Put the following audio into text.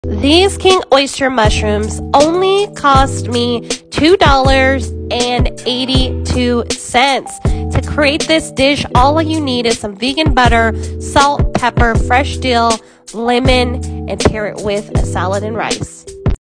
These king oyster mushrooms only cost me $2.82. To create this dish, all you need is some vegan butter, salt, pepper, fresh dill, lemon, and pair it with a salad and rice.